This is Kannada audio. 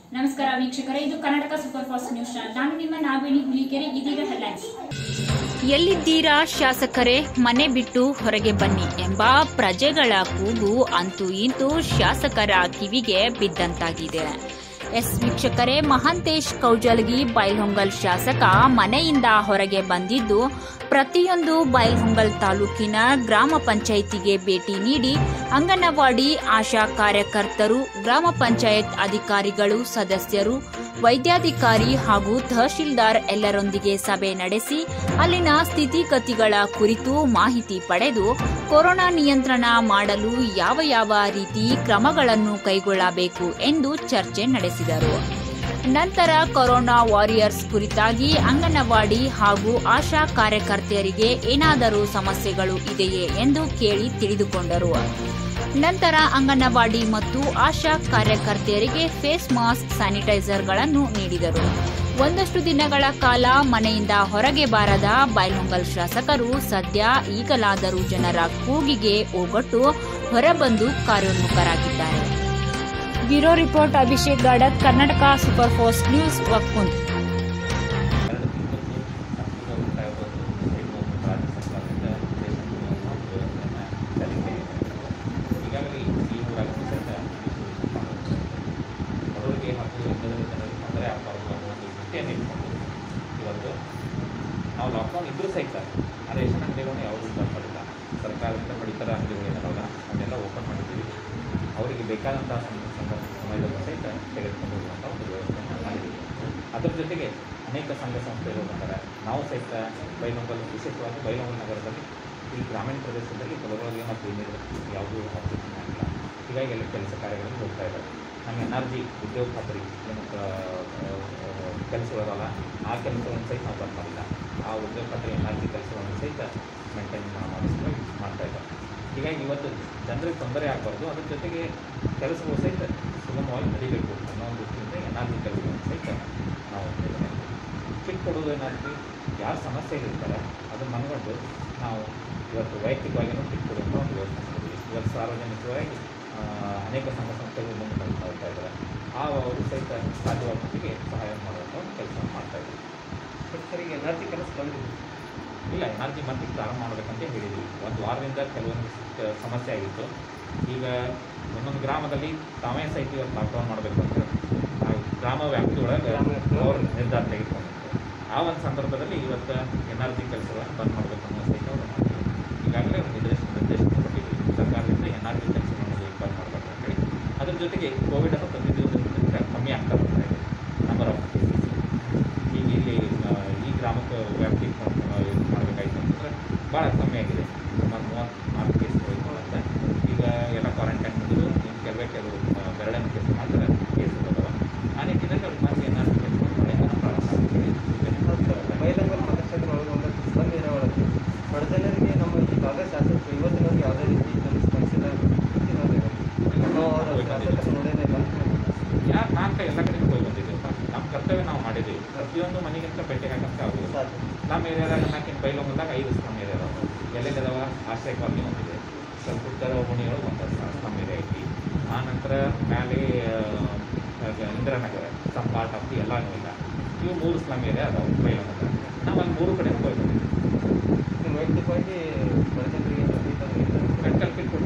ನಮಸ್ಕಾರ ವೀಕ್ಷಕರೇ, ಇದು Karnataka super fast news channel. ನಾನು ನಿಮ್ಮ ನಾಗವೇಣಿ ಹುಲಿಕೆರೆ. ಇದೀಗ ಹೆಡ್ಲೈನ್ಸ್. ಎಲ್ಲಿದ್ದೀರಾ ಶಾಸಕರೇ, ಮನೆ ಬಿಟ್ಟು ಹೊರಗೆ ಬನ್ನಿ ಎಂಬ ಪ್ರಜೆಗಳ ಕೂಗು ಅಂತೂ ಇಂತೂ ಶಾಸಕರ ಕಿವಿಗೆ ಬಿದ್ದಂತಾಗಿದೆ. ವೀಕ್ಷಕರೇ, ಮಹಾಂತೇಶ್ ಕೌಜಲಗಿ ಬೈಲಹೊಂಗಲ್ ಶಾಸಕ ಮನೆಯಿಂದ ಹೊರಗೆ ಬಂದಿದ್ದು ಪ್ರತಿಯೊಂದು ಬೈಲಹೊಂಗಲ್ ತಾಲೂಕಿನ ಗ್ರಾಮ ಪಂಚಾಯಿತಿಗೆ ಭೇಟಿ ನೀಡಿ ಅಂಗನವಾಡಿ ಆಶಾ ಕಾರ್ಯಕರ್ತರು, ಗ್ರಾಮ ಪಂಚಾಯತ್ ಅಧಿಕಾರಿಗಳು, ಸದಸ್ಯರು, ವೈದ್ಯಾಧಿಕಾರಿ ಹಾಗೂ ತಹಶೀಲ್ದಾರ್ ಎಲ್ಲರೊಂದಿಗೆ ಸಭೆ ನಡೆಸಿ ಅಲ್ಲಿನ ಸ್ಥಿತಿಗತಿಗಳ ಕುರಿತು ಮಾಹಿತಿ ಪಡೆದು ಕೊರೋನಾ ನಿಯಂತ್ರಣ ಮಾಡಲು ಯಾವ ರೀತಿ ಕ್ರಮಗಳನ್ನು ಕೈಗೊಳ್ಳಬೇಕು ಎಂದು ಚರ್ಚೆ ನಡೆಸಿದರು. ನಂತರ ಕೊರೋನಾ ವಾರಿಯರ್ಸ್ ಕುರಿತಾಗಿ ಅಂಗನವಾಡಿ ಹಾಗೂ ಆಶಾ ಕಾರ್ಯಕರ್ತೆಯರಿಗೆ ಏನಾದರೂ ಸಮಸ್ಯೆಗಳು ಇದೆಯೇ ಎಂದು ಕೇಳಿ ತಿಳಿದುಕೊಂಡರು. ನಂತರ ಅಂಗನವಾಡಿ ಮತ್ತು ಆಶಾ ಕಾರ್ಯಕರ್ತೆಯರಿಗೆ ಫೇಸ್ ಮಾಸ್ಕ್, ಸ್ಯಾನಿಟೈಸರ್ಗಳನ್ನು ನೀಡಿದರು. ಒಂದಷ್ಟು ದಿನಗಳ ಕಾಲ ಮನೆಯಿಂದ ಹೊರಗೆ ಬಾರದ ಬೈಲಹೊಂಗಲ್ ಶಾಸಕರು ಸದ್ಯ ಈಗಲಾದರೂ ಜನರ ಕೂಗಿಗೆ ಓಗೊಟ್ಟು ಹೊರಬಂದು ಕಾರ್ಯೋನ್ಮುಖರಾಗಿದ್ದಾರೆ. Bureau report Abhishek Gadat, Karnataka super fast news, ವಕ್ಫುಂದ್. ಇವತ್ತು ನಾವು ಲಾಕ್ಡೌನ್ ಇದ್ರೂ ಸಹಿತ ಆ ರೇಷನ್ ಅಂಗಡಿಗಳನ್ನ ಯಾವುದೂ ಮಾಡಿಲ್ಲ. ಸರ್ಕಾರದಿಂದ ಪಡಿತರ ಅಂಗಡಿಗಳೇನಲ್ಲ ಅದನ್ನೆಲ್ಲ ಓಪನ್ ಮಾಡಿದ್ದೀವಿ. ಅವರಿಗೆ ಬೇಕಾದಂಥ ಸಮಯದಲ್ಲೂ ಸಹಿತ ತೆಗೆದುಕೊಂಡು ಹೋಗುವಂಥ ಒಂದು ವ್ಯವಸ್ಥೆಯನ್ನು ಮಾಡಿದ್ದೀವಿ. ಅದರ ಜೊತೆಗೆ ಅನೇಕ ಸಂಘ ಸಂಸ್ಥೆಗಳು ಬಂದರೆ ನಾವು ಸಹಿತ ಬೈಲಹೊಂಗಲ್, ವಿಶೇಷವಾಗಿ ಬೈಲಹೊಂಗಲ್ ನಗರದಲ್ಲಿ ಈ ಗ್ರಾಮೀಣ ಪ್ರದೇಶದಲ್ಲಿ ಕೆಲವರಿಗೆ ಮತ್ತು ಯಾವುದೂ ಆಬ್ಜೆಕ್ಷನ್ ಆಗಿಲ್ಲ. ಹೀಗಾಗಿ ಎಲ್ಲ ಕೆಲಸ ಕಾರ್ಯಗಳನ್ನು ಹೋಗ್ತಾ ಇದ್ದಾರೆ. ನಮ್ಮ NRG ಉದ್ಯೋಗ ಖಾತ್ರಿ ಕೆಲಸಗಳಲ್ಲ, ಆ ಕೆಲಸಗಳನ್ನು ಸಹಿತ ನಾವು ಬಂದ್ ಮಾಡಿಲ್ಲ. ಆ ಉದ್ಯೋಗ ಖಾತ್ರಿ NRG ಕೆಲಸಗಳನ್ನು ಸಹಿತ ಮೇಂಟೈನ್ ಮಾಡಿಸ್ಕೊಂಡು ಮಾಡ್ತಾಯಿದ್ದಾರೆ. ಹೀಗಾಗಿ ಇವತ್ತು ಜನರಿಗೆ ತೊಂದರೆ ಆಗಬಾರ್ದು, ಅದ್ರ ಜೊತೆಗೆ ಕೆಲಸಗಳು ಸಹಿತ ಸುಗಮವಾಗಿ ನಡೀಬೇಕು ಅನ್ನೋ ಒಂದು ದೃಷ್ಟಿಯಿಂದ NRG ಕೆಲಸಗಳನ್ನು ಸಹಿತ ನಾವು ಕಿಟ್ ಕೊಡೋದು ಏನಾದ್ರೂ ಯಾರು ಸಮಸ್ಯೆಗಳಿರ್ತಾರೆ ಅದನ್ನು ಮನಗಂಡು ನಾವು ಇವತ್ತು ವೈಯಕ್ತಿಕವಾಗಿಯೂ ಕಿಟ್ ಕೊಡುವಂಥ ಒಂದು ವ್ಯವಸ್ಥೆ ಮಾಡಿದ್ದೀವಿ. ಇವತ್ತು ಸಾರ್ವಜನಿಕವಾಗಿ ಅನೇಕ ಸಂಘ ಸಂಸ್ಥೆಗಳು ಮುಂದೆ ಹೋಗ್ತಾ ಇದ್ದಾರೆ. ಅವರು ಸಹಿತ ಸಾಧ್ಯವಾದ ಮಟ್ಟಿಗೆ ಸಹಾಯ ಮಾಡುವಂಥ ಒಂದು ಕೆಲಸ ಮಾಡ್ತಾಯಿದ್ದೀವಿ. ಸರಿಗೆ NRG ಕೆಲಸ ಬಂದಿದೆ ಇಲ್ಲ, NRG ಮತ್ತೆ ಪ್ರಾರಂಭ ಮಾಡಬೇಕಂತ ಹೇಳಿದ್ವಿ. ಒಂದು ವಾರದಿಂದ ಕೆಲವೊಂದು ಸಮಸ್ಯೆ ಆಗಿತ್ತು. ಈಗ ಒಂದೊಂದು ಗ್ರಾಮದಲ್ಲಿ ತಾವೇ ಸಹಿತ ಇವತ್ತು ಲಾಕ್ಡೌನ್ ಮಾಡಬೇಕು ಅಂತ ಗ್ರಾಮ ವ್ಯಾಪ್ತಿಯೊಳಗೆ ಅವರು ನಿರ್ಧಾರ ತೆಗೆದುಕೊಂಡಿದ್ರು. ಆ ಒಂದು ಸಂದರ್ಭದಲ್ಲಿ ಇವತ್ತು NRG ಕೆಲಸಗಳನ್ನು ಬಂದ್ ಮಾಡಬೇಕು ಅನ್ನೋ ಸಹಿತ ಅವರು ಮಾಡ್ತೀವಿ. ಈಗಾಗಲೇ ಒಂದು ನಿರ್ದೇಶನ ಕೊಟ್ಟಿದ್ವಿ ಸರ್ಕಾರದಿಂದ NRG ಕೆಲಸಗಳನ್ನು ಬಂದ್ ಮಾಡಬೇಕು ಅಂತೇಳಿ. ಅದ್ರ ಜೊತೆಗೆ ಕೋವಿಡ್ ಅನ್ನೋ ಪ್ರತಿದಿನ ಕಮ್ಮಿ ಆಗ್ತಾ ಬರ್ತಾ ಇದೆ ನಂಬರ್ ಆಫ್ ಕೇಸಸ್. ಈಗ ಇಲ್ಲಿ ಈ ಗ್ರಾಮಕ್ಕೆ ವ್ಯಾಪ್ತಿ ಮಾಡಬೇಕಾಯ್ತು ಅಂತಂದರೆ ಭಾಳ ಕಮ್ಮಿ ಆಗಿದೆ. ಸುಮಾರು 34 ಕೇಸ್ಗಳು ಅಂತ. ಈಗ ಎಲ್ಲ ಕ್ವಾರಂಟೈನ್ ಮಾಡಿದ್ರು. ಇನ್ನು ಕೆಲವು ಬೆರಳಿನ ಕೇಸ್ ಮಾತ್ರ ಕೇಸ್ ಬರೋದವ. ಆ ನಿಟ್ಟಿನಲ್ಲಿ ಅವ್ರಿಗೆ ಮತ್ತೆ NRG ಕೆಲಸವನ್ನು ಮಾಡಿ ಪ್ರಾರಂಭ ಆಗ್ತದೆ. ಬೈಲಹೊಂಗಲ್ ಮತಕ್ಷೇತ್ರ ಒಳಗೊಂಡ ಸ್ಲಮ್ ಏರಿಯಾ ಒಳಗೆ ಬಡ ಜನರಿಗೆ ನಮ್ಮ ಈಗಾಗ ಶಾಸಕರು ಇವತ್ತಿನವರೆಗೆ ಯಾವುದೇ ರೀತಿ ಸ್ಪಂದಿಸಿಲ್ಲ. ಯಾರು ನಾಲ್ಕು ಎಲ್ಲ ಕಡೆಗೂ ಹೋಗಿ ಬಂದಿದ್ದೀವಿ. ನಮ್ಮ ಕರ್ತವ್ಯ ನಾವು ಮಾಡಿದ್ದೀವಿ. ಪ್ರತಿಯೊಂದು ಮನೆಗಿಂತ ಭೇಟಿ ಹಾಕಂತ ಆಗೋದು. ನಮ್ಮ ಏರಿಯಾದಾಗ ನಾಲ್ಕಿನ ಬೈಲಹೊಂಗಲ್ದಾಗ 5 ಸ್ಲಮ್ ಏರಿಯಾ ಅದಾವೆ. ಎಲ್ಲೆಲ್ಲದವ ಆಶ್ರಯ ಕಾಲನಿ ಒಂದಿದೆ, ಸ್ವಲ್ಪ ಉತ್ತರ ಓಣಿಯೊಳಗೆ ಒಂದು ಸ್ಲಮ್ ಏರಿಯಾ ಐತಿ. ಆ ನಂತರ ಮ್ಯಾಲೆ ಇಂದಿರಾನಗರ ಸಮ್ ಪಾರ್ಟ್ ಆಫ್ ಎಲ್ಲನೂ ಇಲ್ಲ. ಇವು 3 ಸ್ಲಮ್ ಏರಿಯಾ ಅದಾವೆ ಬೈಲಹೊಂಗಲ್ದಾಗ. ನಾವು ಅಲ್ಲಿ 3 ಕಡೆ ಹೋಗಿ ಬಂದಿದ್ದೀವಿ. ವೈಯಕ್ತಿಕವಾಗಿ ಬಡ ಜನರಿಗೆ ಮೆಡಿಕಲ್ ಕಿಟ್